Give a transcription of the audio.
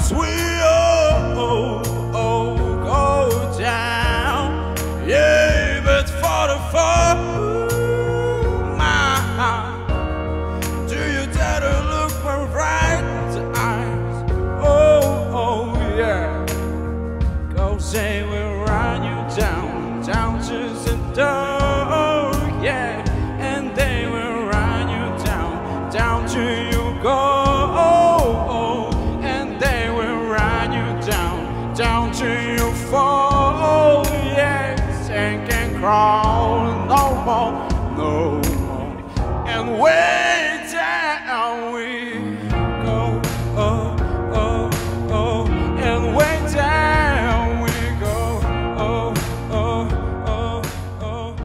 we all go down. Yeah, but for the fall, my, do you dare to look me right in the eyes? Oh, yeah. Go say we'll run you down, down to the door, yeah. And they will run you down, down to you go. And they will run you down, down to you fall, yeah. Sink and crawl, no more, no